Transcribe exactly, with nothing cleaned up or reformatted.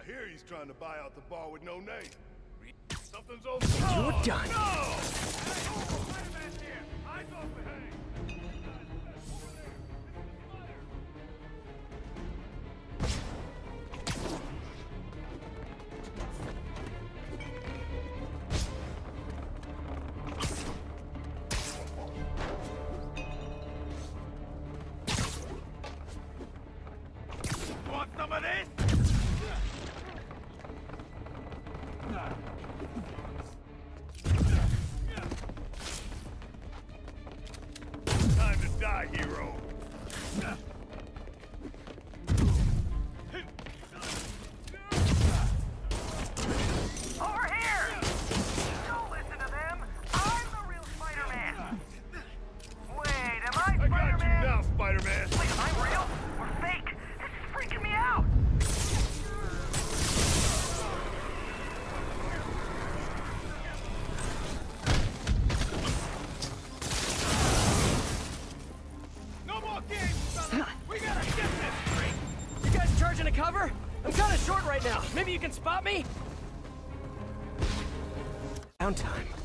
I hear he's trying to buy out the bar with no name. Something's over. You're oh, done. No! Hey, oh, Spider-Man's here. Eyes open. Hey. Want some of this? Time to die, hero. Over here! Don't listen to them. I'm the real Spider-Man. Wait, am I I Spider-Man? got you now, Spider-Man. Wait, am I real or fake? This is freaking me out. No more games, fella. We gotta get this straight. You guys charging a cover? I'm kind of short right now. Maybe you can spot me? Downtime.